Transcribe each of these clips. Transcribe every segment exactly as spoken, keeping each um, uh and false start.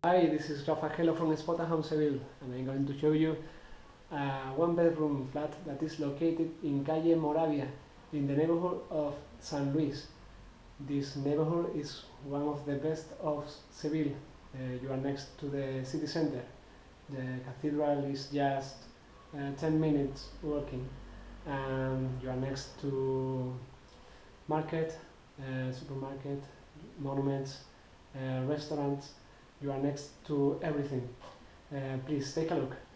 Hi, this is Rafael from Spotahome Seville, and I'm going to show you a one bedroom flat that is located in Calle Moravia, in the neighborhood of San Luis. This neighborhood is one of the best of Seville. Uh, you are next to the city center. The cathedral is just uh, ten minutes walking, and you are next to market, uh, supermarket, monuments, uh, restaurants. You are next to everything. Uh, please take a look.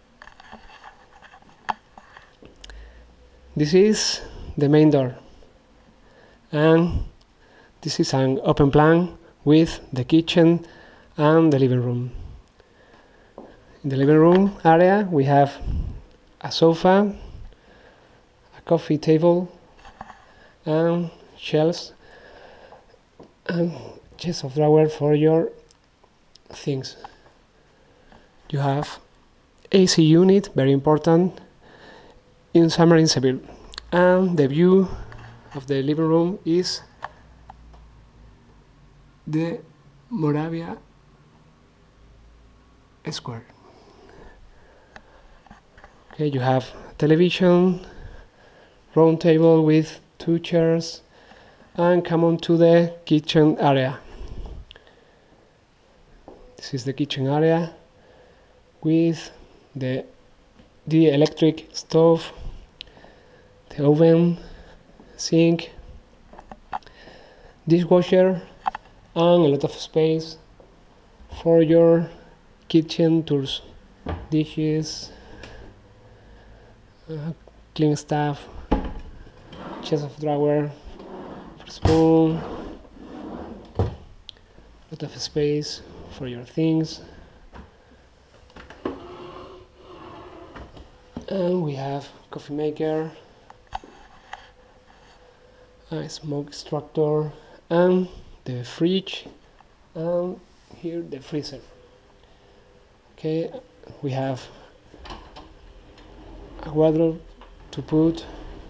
This is the main door, and this is an open plan with the kitchen and the living room. In the living room area we have a sofa, a coffee table, and shelves and chest of drawers for your things. You have A C unit, very important in summer in Seville, and the view of the living room is the Moravia Square. Okay, you have television, round table with two chairs, and come on to the kitchen area. This is the kitchen area with the, the electric stove, the oven, sink, dishwasher, and a lot of space for your kitchen tools, dishes, uh, clean stuff, chest of drawer, for spoon, a lot of space for your things. And we have coffee maker, a smoke extractor, and the fridge, and here the freezer. Okay, we have a wardrobe to put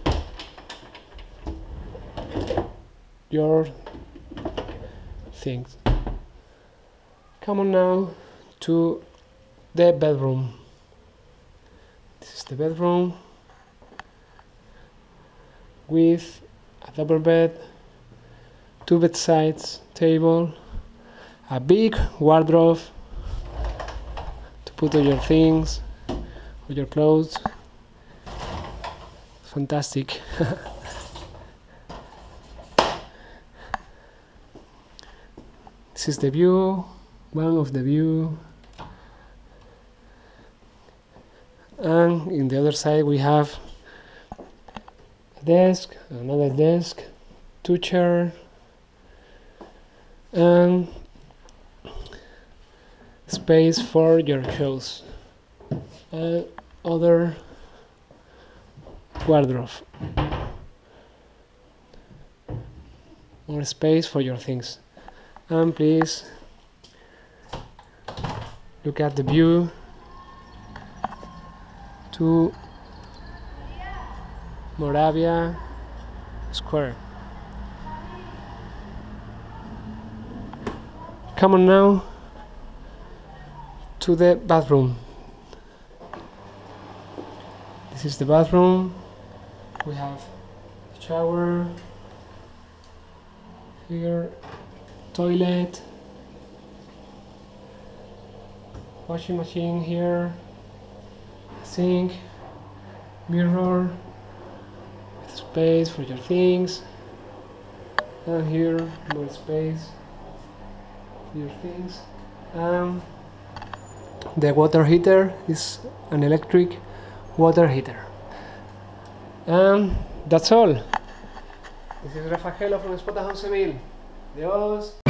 your things. Come on now to the bedroom. This is the bedroom with a double bed, two bedsides table, a big wardrobe to put all your things, all your clothes. Fantastic. This is the view, one of the view, and in the other side we have a desk, another desk, two chairs, and space for your clothes, and other wardrobe, more space for your things. And please look at the view to Moravia Square. Come on now to the bathroom. This is the bathroom. We have a shower here, toilet, washing machine here, sink, mirror, with space for your things, and here more space for your things. Um, the water heater is an electric water heater. And that's all. This is Rafael from Spotahome Seville. Adiós.